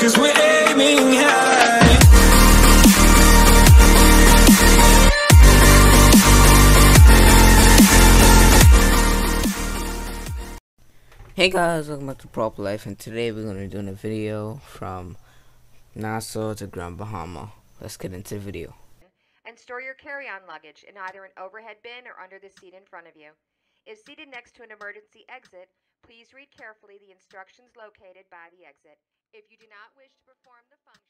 'cause we're aiming high. Hey guys, welcome back to Prop Life, and today we're going to be doing a video from Nassau to Grand Bahama. Let's get into the video. And store your carry-on luggage in either an overhead bin or under the seat in front of you. If seated next to an emergency exit, please read carefully the instructions located by the exit. If you do not wish to perform the functions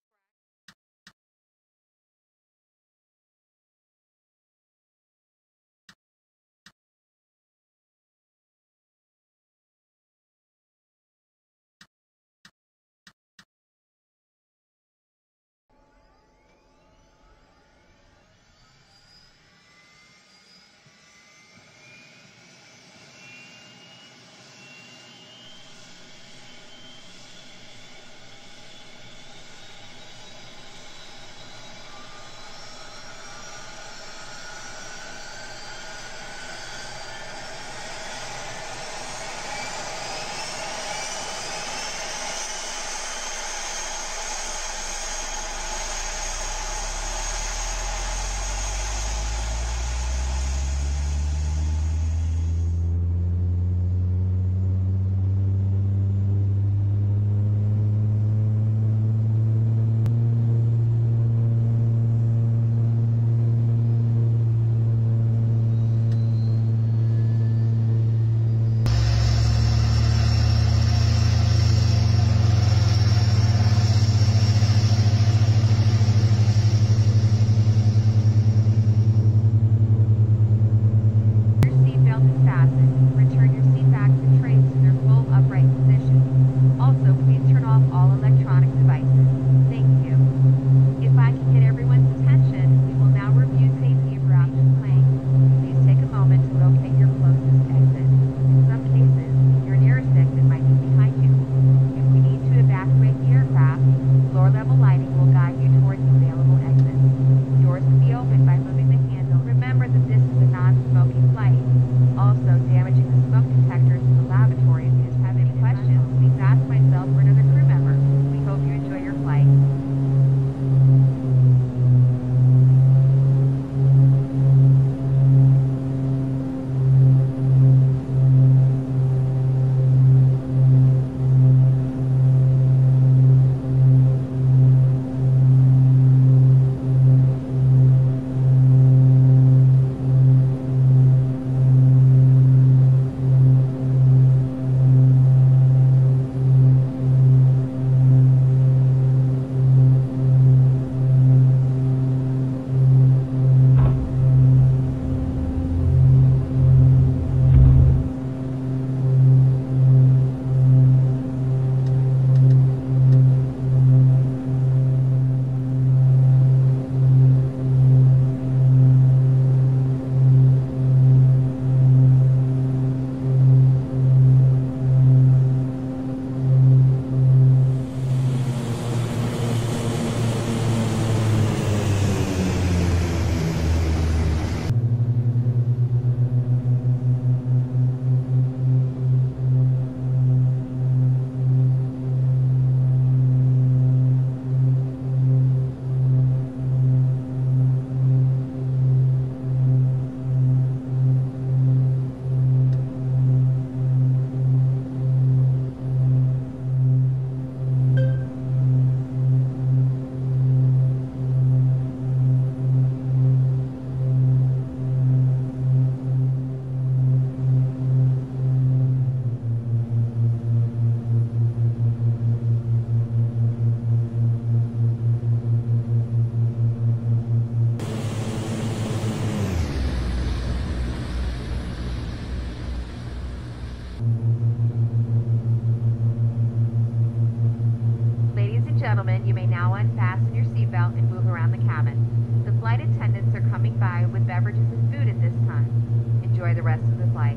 gentlemen, you may now unfasten your seatbelt and move around the cabin. The flight attendants are coming by with beverages and food at this time. Enjoy the rest of the flight.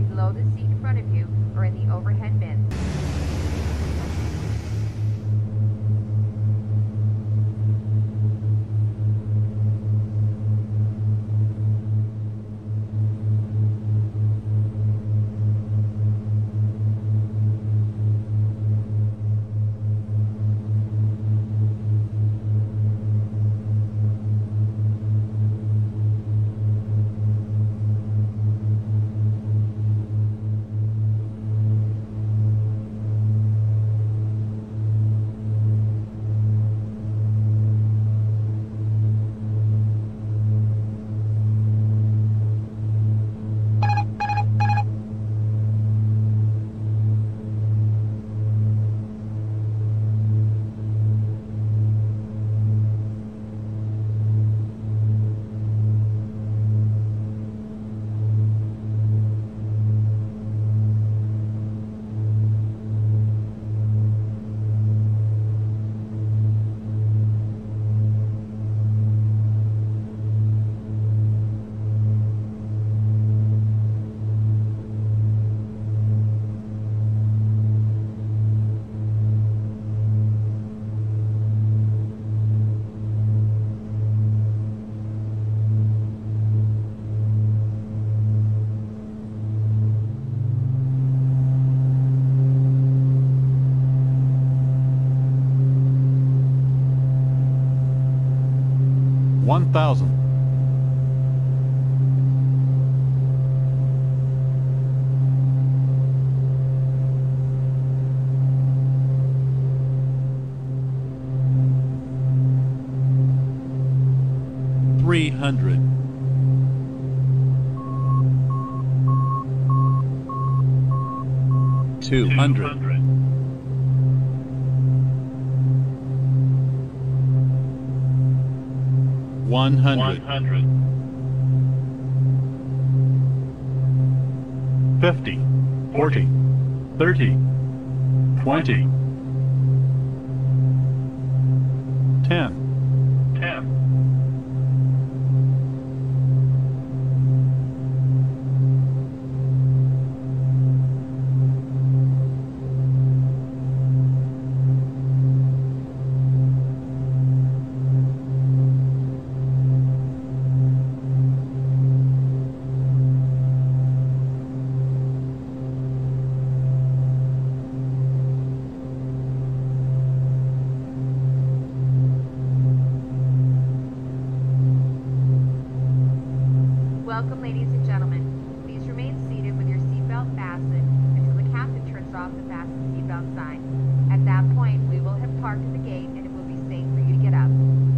below the seat in front of you or in the overhead bins. One thousand. 300. 200. 100. 50. 40. 30. 20. 10. Welcome, ladies and gentlemen. Please remain seated with your seatbelt fastened until the captain turns off the fasten seatbelt sign. At that point, we will have parked at the gate and it will be safe for you to get up.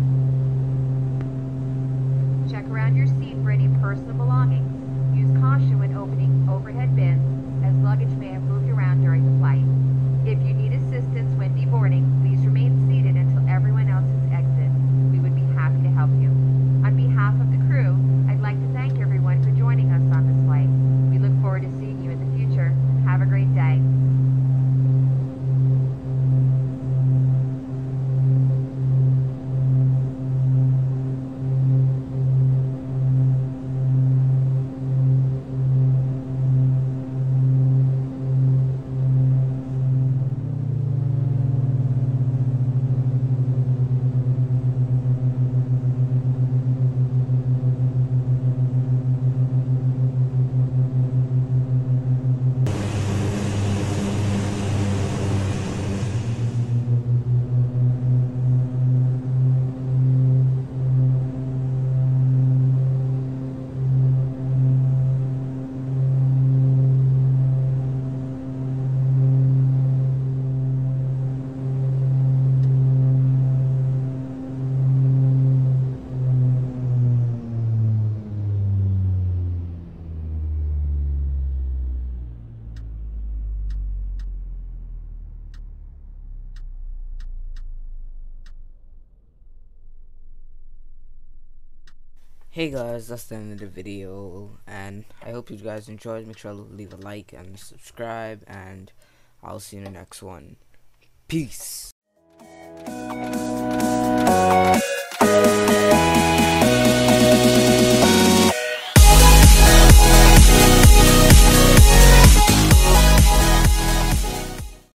Check around your seat for any personal belongings. Use caution when opening overhead bins, as luggage may have moved around during the flight. If you need assistance when deboarding, please remain seated until everyone else has exited. We would be happy to help you. On behalf of the crew, I'd like to thank everyone for joining us on this flight. We look forward to seeing you in the future. Have a great day. Hey guys, that's the end of the video, and I hope you guys enjoyed. Make sure to leave a like and subscribe, and I'll see you in the next one. Peace.